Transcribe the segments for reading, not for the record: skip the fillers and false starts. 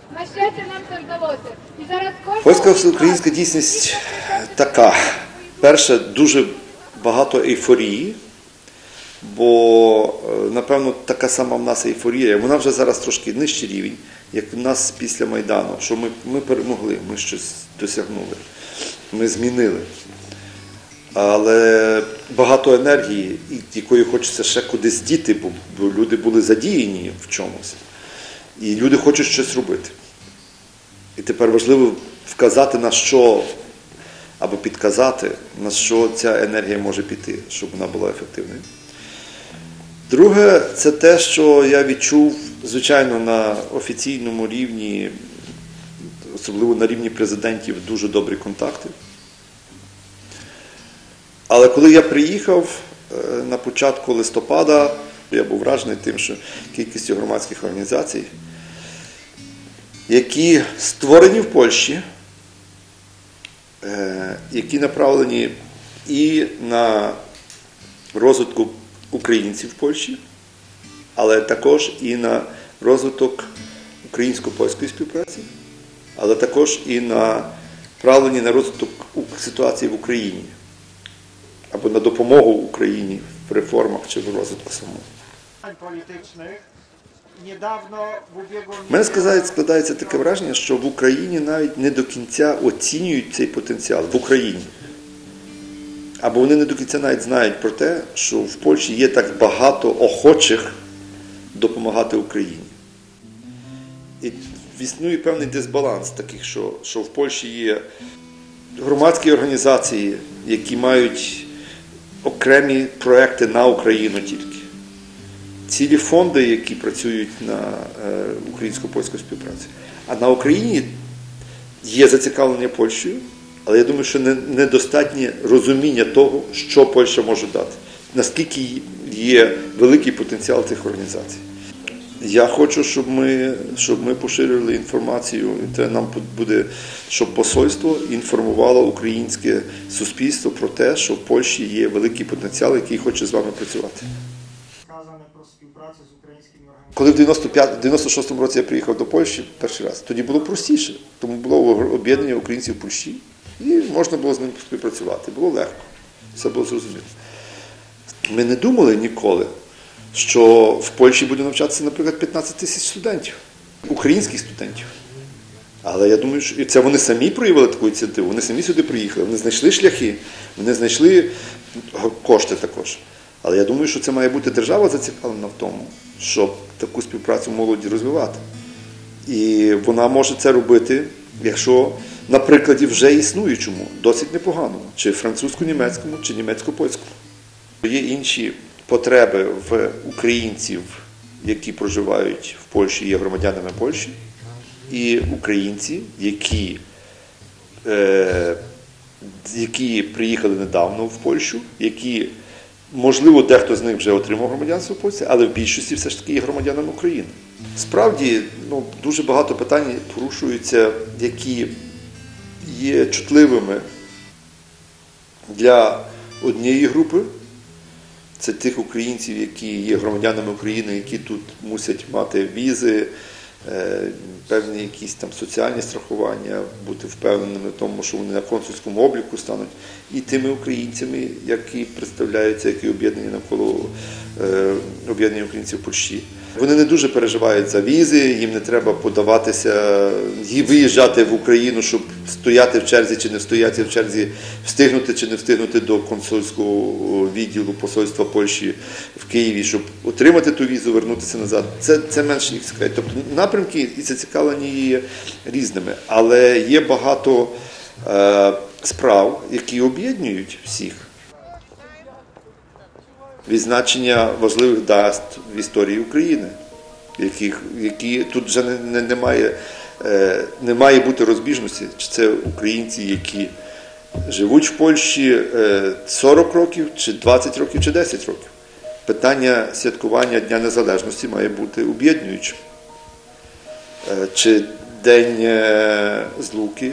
На щастя, нам це вдалося. І зараз Польська українська дійсність така. Перше, дуже багато ейфорії, бо, напевно, така сама в нас ейфорія. Вона вже зараз трошки нижчий рівень, як в нас після Майдану, що ми перемогли, ми щось досягнули, ми змінили. Але багато енергії, якої хочеться ще кудись діти, бо люди були задіяні в чомусь. І люди хочуть щось робити. І тепер важливо вказати, на що, або підказати, на що ця енергія може піти, щоб вона була ефективною. Друге, це те, що я відчув, звичайно, на офіційному рівні, особливо на рівні президентів, дуже добрі контакти. Але коли я приїхав на початку листопада, я був вражений тим, що кількістю громадських організацій, які створені в Польщі, які направлені і на розвиток українців в Польщі, але також і на розвиток українсько-польської співпраці, але також і направлені на розвиток ситуації в Україні, або на допомогу Україні в реформах чи в розвитку самому. У мене складається таке враження, що в Україні навіть не до кінця оцінюють цей потенціал. В Україні. Або вони не до кінця навіть знають про те, що в Польщі є так багато охочих допомагати Україні. І існує певний дисбаланс таких, що в Польщі є громадські організації, які мають окремі проекти на Україну тільки. Цілі фонди, які працюють на українсько-польську співпрацю. А на Україні є зацікавлення Польщею, але я думаю, що недостатнє розуміння того, що Польща може дати. Наскільки є великий потенціал цих організацій. Я хочу, щоб ми поширили інформацію, і це нам буде, щоб посольство інформувало українське суспільство про те, що в Польщі є великий потенціал, який хоче з вами працювати. Коли в 96-му році я приїхав до Польщі перший раз, тоді було простіше, тому було об'єднання українців в Польщі, і можна було з ним співпрацювати, було легко, все було зрозуміло. Ми не думали ніколи, що в Польщі буде навчатися, наприклад, 15 тисяч студентів, українських студентів. Але я думаю, що і це вони самі проявили таку ініціативу, вони самі сюди приїхали, вони знайшли шляхи, вони знайшли кошти також. Але я думаю, що це має бути держава зацікавлена в тому, щоб таку співпрацю молоді розвивати. І вона може це робити, якщо на прикладі вже існуючому, досить непоганому, чи французько-німецькому, чи німецько-польському. Є інші потреби в українців, які проживають в Польщі, є громадянами Польщі, і українці, які приїхали недавно в Польщу, які, можливо, дехто з них вже отримав громадянство в Польщі, але в більшості все ж таки є громадянами України. Справді, дуже багато питань порушуються, які є чутливими для однієї групи. Це тих українців, які є громадянами України, які тут мусять мати візи, певні якісь там соціальні страхування, бути впевненими в тому, що вони на консульському обліку стануть, і тими українцями, які представляються, які об'єднані навколо об'єднання українців в Польщі. Вони не дуже переживають за візи, їм не треба подаватися, виїжджати в Україну, щоб стояти в черзі чи не стояти в черзі, встигнути чи не встигнути до консульського відділу посольства Польщі в Києві, щоб отримати ту візу, вернутися назад. Це менше їх цікавить. Тобто напрямки і зацікавлені є різними, але є багато справ, які об'єднують всіх. Відзначення важливих дат в історії України, які тут вже не має бути розбіжності, чи це українці, які живуть в Польщі 40 років, чи 20 років, чи 10 років. Питання святкування Дня Незалежності має бути об'єднуючим. Чи День Злуки,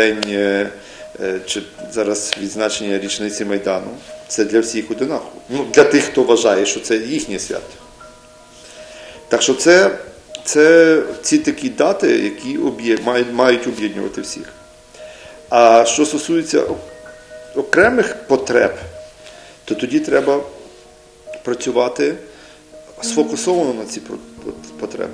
чи зараз відзначення річниці Майдану. Це для всіх одинаково. Для тих, хто вважає, що це їхнє свято. Так що це це ці такі дати, які мають об'єднувати всіх. А що стосується окремих потреб, то тоді треба працювати сфокусовано на ці потреби.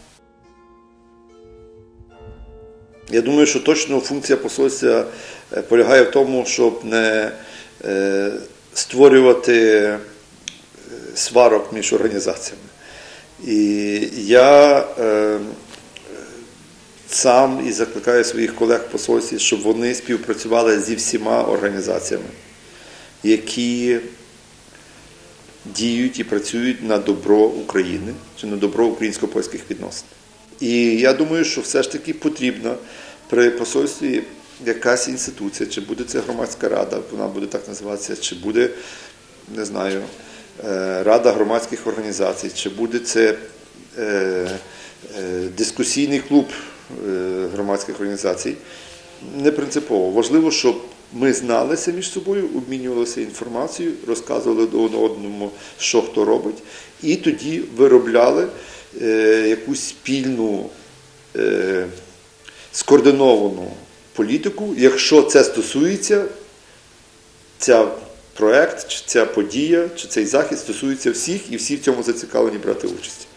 Я думаю, що точно функція посольства полягає в тому, щоб не створювати сварок між організаціями. І я сам і закликаю своїх колег в посольстві, щоб вони співпрацювали зі всіма організаціями, які діють і працюють на добро України чи на добро українсько-польських відносин. І я думаю, що все ж таки потрібно при посольстві якась інституція, чи буде це громадська рада, вона буде так називатися, чи буде, не знаю, рада громадських організацій, чи буде це дискусійний клуб громадських організацій, не принципово. Важливо, щоб ми зналися між собою, обмінювалися інформацією, розказували один одному, що хто робить, і тоді виробляли якусь спільну, скоординовану політику, якщо це стосується, ця проект, чи ця подія, чи цей захід стосується всіх, і всі в цьому зацікавлені брати участь.